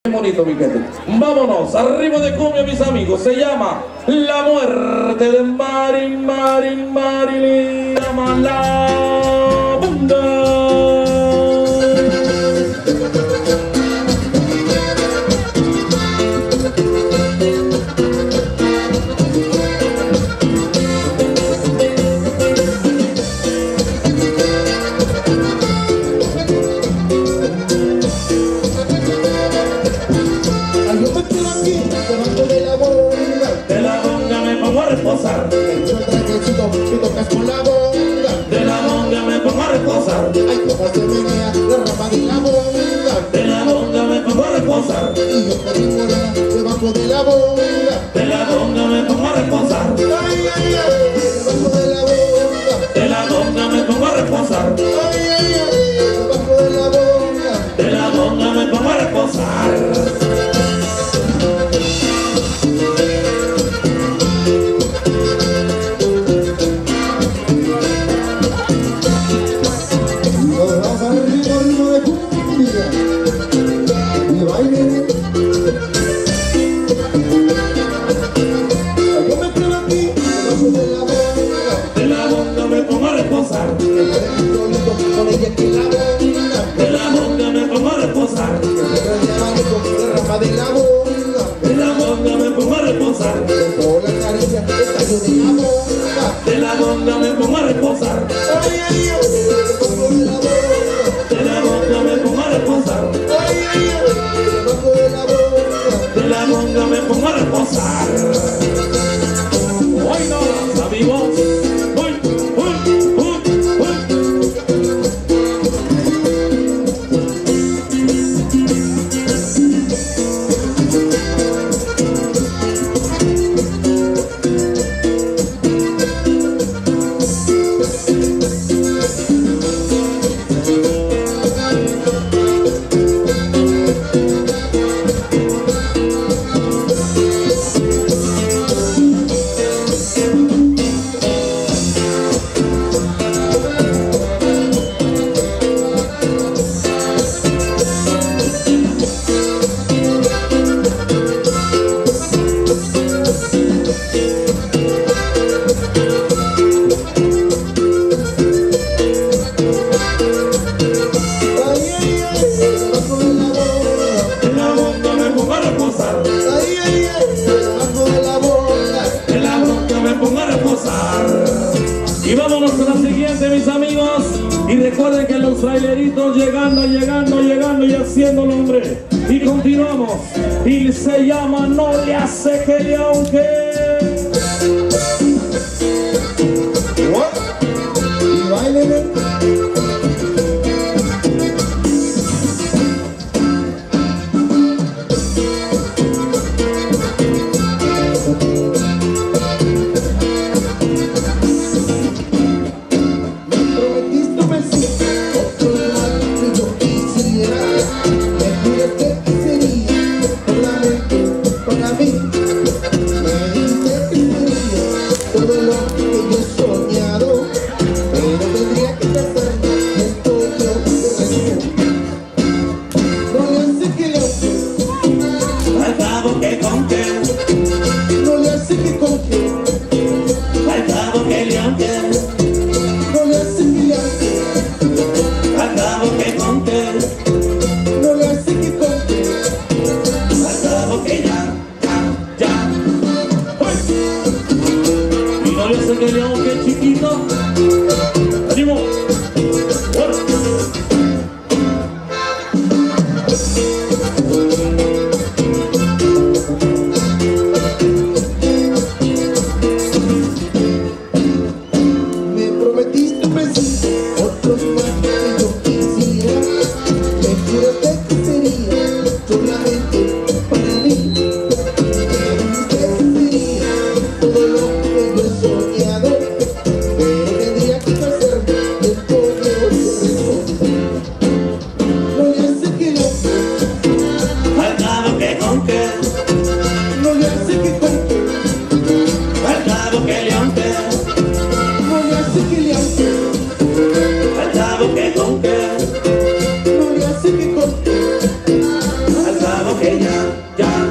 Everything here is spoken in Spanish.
Bonito, mi gente. Vámonos, arriba de cumbia, mis amigos. Se llama La Muerte de Marilyn. Llama la bunda. Yo traguecito y tocas con la bonga. De la bonga me pongo a reposar. Ay, como se venía la rama de la bonga. De la bonga me pongo a reposar. Y yo con mi morena debajo de la bonga. De la bonga me pongo a reposar. Ay, ay, ay, debajo de la bonga. De la bonga me pongo a reposar. Ay, ay, ay, debajo de la bonga. De la bonga me pongo a reposar. De la bonga me pongo a reposar. Con ella que la bonga. De la bonga me pongo a reposar. La rama de la bonga. De la bonga me pongo a reposar. Con la caricia el tallo de la bonga. De la bonga me pongo a reposar. Ay, ay, ay, debajo de la bonga. De la bonga me pongo a reposar. Ay, ay, ay, debajo de la bonga. De la bonga me pongo a reposar. Hoy no, amigos. Y vámonos a la siguiente, mis amigos. Y recuerden que los traileritos llegando y haciéndolo, hombre. Y continuamos. Y se llama No le hace que le aunque. Y bailen. Que león, que chiquito. ¡Ánimo! Me prometiste un besito, otros más que yo quisiera. Me juraste que sería solamente para mí. Me dijiste que sería todo lo que yo he soñado, pero tendría que pasarme el pollo no le hace que lo Faltaba que con que. no le hace que con Faltaba que león que. no le hace que le hace Faltaba que con que. no le hace que con Faltaba que que ya